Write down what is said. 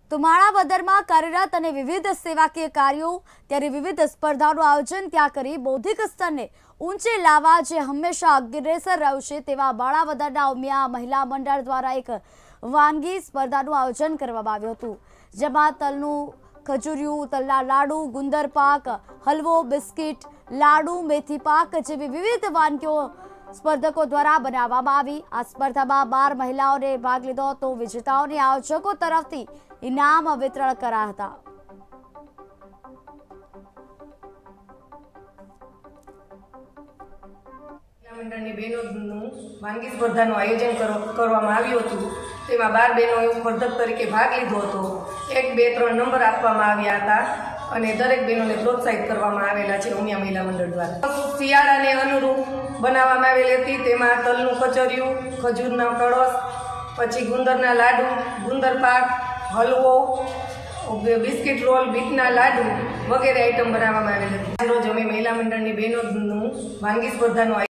તો માણાવદરમાં કાર્યરત અને વિવિધ સેવાકીય કાર્યો ત્યારે વિવિધ સ્પર્ધાઓનું આયોજન ત્યાં કરી બૌદ્ધિક સ્તરને ઊંચે લાવવા જે હંમેશા અગ્રેસર રહ્યું છે તેવા માણાવદરના ઉમિયા મહિલા મંડળ દ્વારા એક વાનગી સ્પર્ધાનું આયોજન કરવામાં આવ્યું હતું, જેમાં તલનું ખજૂરિયું, તલના લાડુ, ગુંદર પાક, હલવો, બિસ્કિટ, લાડુ, મેથી પાક જેવી વિવિધ વાનગીઓ સ્પર્ધકો દ્વારા બનાવવામાં આવી। આ સ્પર્ધામાં 12 મહિલાઓને ભાગ લીધો હતો। વિજેતાઓને આયોજકો તરફથી ઇનામ વિતરણ કરાયા હતા। મંડળની બહેનોનું વાનગી સ્પર્ધાનું આયોજન કરવામાં આવ્યું હતું। તેમાં 12 બહેનોએ સ્પર્ધક તરીકે ભાગ લીધો હતો। 1, 2, 3 નંબર આપવામાં આવ્યા હતા અને દરેક બહેનોને પ્રોત્સાહિત કરવામાં આવેલા છે ઉમિયા મહિલા મંડળ દ્વારા। શિયાળાને અનુરૂપ બનાવવામાં આવેલી હતી। તેમાં તલનું કચરિયું, ખજૂરના કળશ, પછી ગુંદરના લાડુ, ગુંદર પાક, હલવો, બિસ્કિટ રોલ, બીટના લાડુ વગેરે આઈટમ બનાવવામાં આવેલી હતી। રોજ અમે મહિલા મંડળની બહેનોનું વાનગી સ્પર્ધાનું